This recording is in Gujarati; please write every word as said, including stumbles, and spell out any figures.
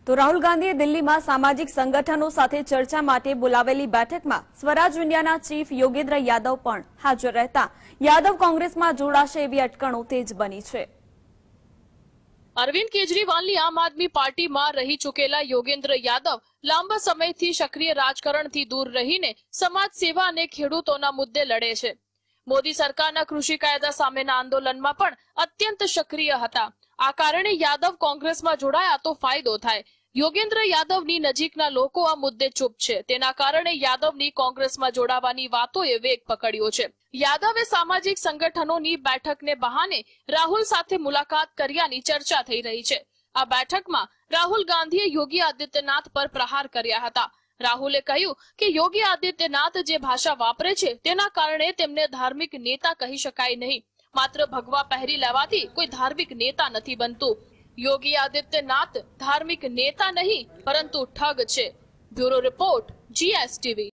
તો રાહુલ ગાંધીએ દિલ્હીમાં સામાજિક સંગઠનો સાથે ચર્ચા માટે બોલાવેલી બેઠકમાં સ્વરાજ ઇન્ડિયાના ચીફ યોગેન્દ્ર યાદવ પણ હાજર રહેતા યાદવ કોંગ્રેસમાં જોડાશે એવી અટકણો તેજ બની છે। અરવિંદ કેજરીવાલની આમ આદમી પાર્ટીમાં રહી ચૂકેલા યોગેન્દ્ર યાદવ લાંબા સમયથી સક્રિય રાજકારણથી દૂર રહીને સમાજ સેવા અને ખેડૂતોના મુદ્દે લડે છે। મોદી સરકારના કૃષિ કાયદા સામેના આંદોલનમાં પણ અત્યંત સક્રિય હતા। આ કારણે યાદવ કોંગ્રેસમાં જોડાયા તો ફાયદો થાય। યોગેન્દ્ર યાદવની નજીકના લોકો આ મુદ્દે ચૂપ છે, તેના કારણે યાદવની કોંગ્રેસમાં જોડાવાની વાતોએ વેગ પકડ્યો છે। યાદવે સામાજિક સંગઠનોની બેઠકને બહાને રાહુલ સાથે મુલાકાત કર્યાની ચર્ચા થઈ રહી છે। આ બેઠકમાં રાહુલ ગાંધીએ યોગી આદિત્યનાથ પર પ્રહાર કર્યા હતા। રાહુલે કહ્યું કે યોગી આદિત્યનાથ જે ભાષા વાપરે છે તેના કારણે તેમને ધાર્મિક નેતા કહી શકાય નહીં। માત્ર ભગવા પહેરી લેવાથી કોઈ ધાર્મિક નેતા નથી બનતું। યોગી આદિત્યનાથ ધાર્મિક નેતા નહીં પરંતુ ઠગ છે। Bureau report, GSTV.